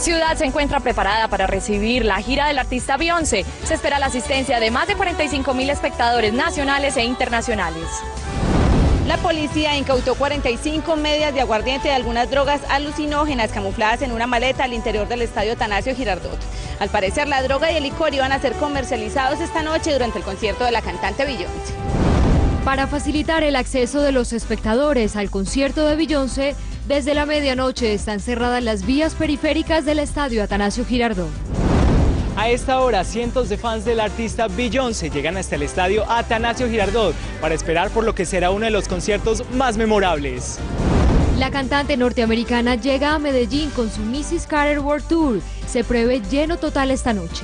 ciudad se encuentra preparada para recibir la gira del artista Beyoncé. Se espera la asistencia de más de 45.000 espectadores nacionales e internacionales. La policía incautó 45 medias de aguardiente y algunas drogas alucinógenas camufladas en una maleta al interior del estadio Atanasio Girardot. Al parecer, la droga y el licor iban a ser comercializados esta noche durante el concierto de la cantante Beyoncé. Para facilitar el acceso de los espectadores al concierto de Beyoncé, desde la medianoche están cerradas las vías periféricas del estadio Atanasio Girardot. A esta hora, cientos de fans del artista Beyoncé llegan hasta el estadio Atanasio Girardot para esperar por lo que será uno de los conciertos más memorables. La cantante norteamericana llega a Medellín con su Mrs. Carter World Tour. Se prevé lleno total esta noche.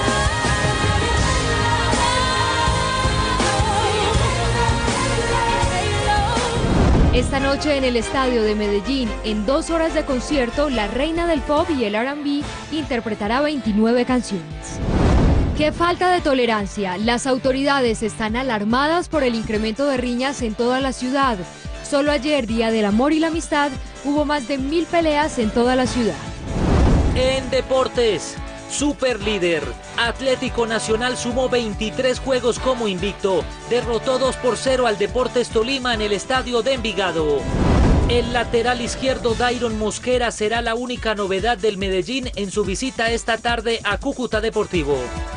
Esta noche en el estadio de Medellín, en 2 horas de concierto, la reina del pop y el R&B interpretará 29 canciones. ¡Qué falta de tolerancia! Las autoridades están alarmadas por el incremento de riñas en toda la ciudad. Solo ayer, Día del Amor y la Amistad, hubo más de 1000 peleas en toda la ciudad. En deportes, superlíder, Atlético Nacional sumó 23 juegos como invicto, derrotó 2-0 al Deportes Tolima en el estadio de Envigado. El lateral izquierdo Dairon Mosquera será la única novedad del Medellín en su visita esta tarde a Cúcuta Deportivo.